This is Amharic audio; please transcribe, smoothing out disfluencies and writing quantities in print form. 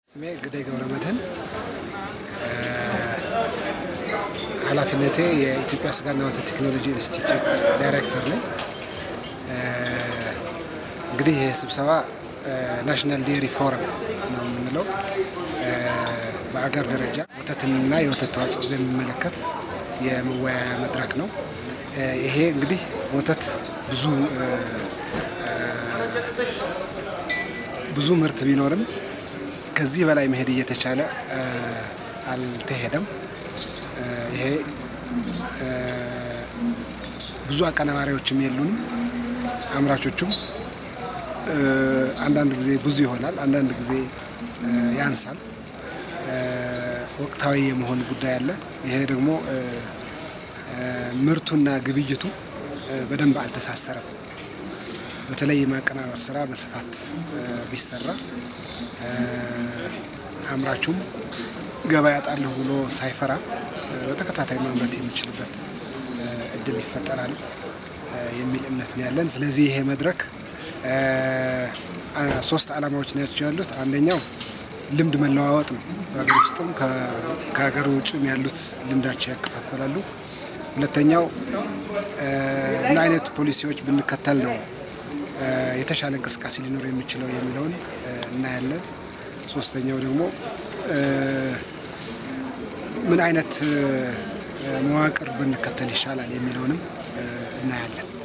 ስሜ ግዳይ ገብረመድህን ኃላፊነቴ የኢትዮጵያ ስጋና ወተት ቴክኖሎጂ ኢንስቲትዩት ዳይሬክተር ነኝ። እንግዲህ ይህ ስብሰባ ናሽናል ዴሪ ፎረም ነው የምንለው። በአገር ደረጃ ወተትና የወተት ተዋጽኦ በሚመለከት የመወያያ መድረክ ነው። ይሄ እንግዲህ ወተት ብዙ ምርት ቢኖርም ከዚህ በላይ መሄድ እየተቻለ አልተሄደም። ይሄ ብዙ አቀናባሪዎችም የሉንም። አምራቾቹም አንዳንድ ጊዜ ብዙ ይሆናል፣ አንዳንድ ጊዜ ያንሳል። ወቅታዊ የመሆን ጉዳይ አለ። ይሄ ደግሞ ምርቱና ግብይቱ በደንብ አልተሳሰረም። በተለይ የማቀናበር ስራ በስፋት ቢሰራ አምራቹም ገበያ ያጣለሁ ብሎ ሳይፈራ በተከታታይ ማምረት የሚችልበት እድል ይፈጠራል የሚል እምነት ነው ያለን። ስለዚህ ይሄ መድረክ ሶስት ዓላማዎች ናቸው ያሉት። አንደኛው ልምድ መለዋወጥ ነው። በአገር ውስጥም ከሀገር ውጭም ያሉት ልምዳቸው ያከፋፈላሉ። ሁለተኛው ምን አይነት ፖሊሲዎች ብንከተል ነው የተሻለ እንቅስቃሴ ሊኖር የሚችለው የሚለውን እናያለን። ሶስተኛው ደግሞ ምን አይነት መዋቅር ብንከተል ይሻላል የሚለውንም እናያለን።